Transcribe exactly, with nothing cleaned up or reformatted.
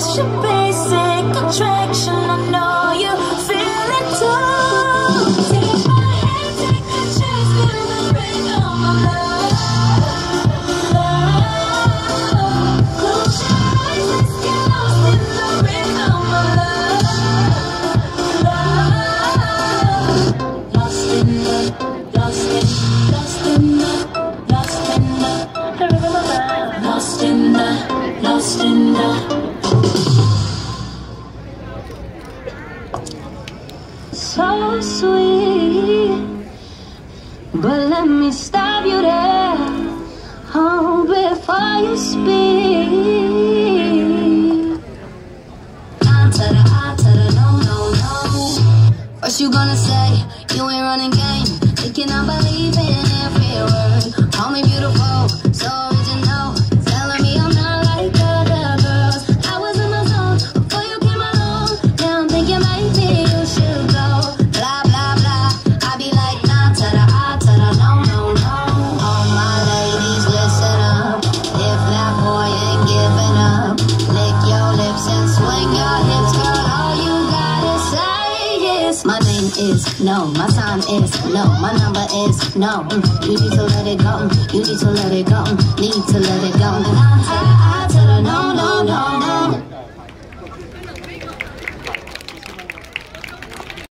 just your basic attraction. I know you feel it too. Take my hand, take a chance, feel the rain on my love. Love. Close your eyes, let's get lost in the rain on my love. Love. Lost in the, lost in, lost in the, lost in the, lost in the, lost in the. So sweet, but let me stop you there. Oh, before you speak. I to the I to the no, no, no. What you gonna say? You ain't running game. Thinking I believe in every word. Call me beautiful, so original. Telling me I'm not like other girls. I was in my zone before you came along. Now I'm thinking maybe you should go. Blah, blah, blah. I be like, nah, to the I, to the no, no, no. All my ladies, listen up. If that boy ain't giving up, lick your lips and swing your hips, girl. All you gotta say is, my name is no, my sign is no, my number is no. Mm, you need to let it go, mm, you need to let it go, mm, need to let it go. And I